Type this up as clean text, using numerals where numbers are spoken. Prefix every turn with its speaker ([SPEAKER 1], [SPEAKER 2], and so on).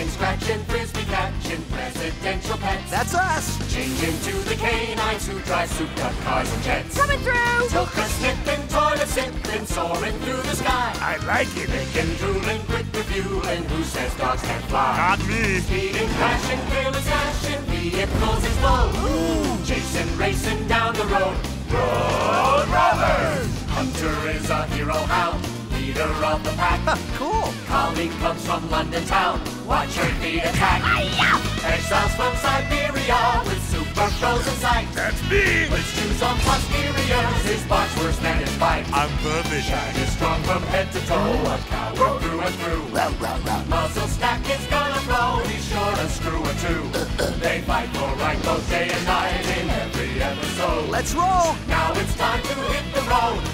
[SPEAKER 1] Racing, scratching, frisbee catching, presidential pets.
[SPEAKER 2] That's us!
[SPEAKER 1] Change into the canines who drive souped-up cars and jets.
[SPEAKER 3] Coming through!
[SPEAKER 1] Tilka sniffing, toilet sipping, soaring through the sky.
[SPEAKER 2] I like it.
[SPEAKER 1] Licking, drooling, quick refueling, who says dogs can't fly?
[SPEAKER 2] Not me.
[SPEAKER 1] Speeding, crashing, fearless dashing, vehicles explode.
[SPEAKER 2] Ooh.
[SPEAKER 1] Chasing, racing down the road. Road Rovers! Hunter is a hero hound, leader of the pack.
[SPEAKER 2] Cool.
[SPEAKER 1] Colleen comes from London town, watch her feet attack. Exiles from Siberia with super frozen sight.
[SPEAKER 2] That's me.
[SPEAKER 1] Let's choose on posteriors, his bark's worse than his bite.
[SPEAKER 2] I'm perfect.
[SPEAKER 1] Shag is strong from head to toe, a coward through and through. Muzzle stack is gonna throw, he's sure to screw a two. They fight for right both day and night in every episode.
[SPEAKER 2] Let's roll.
[SPEAKER 1] Now it's time to hit the road.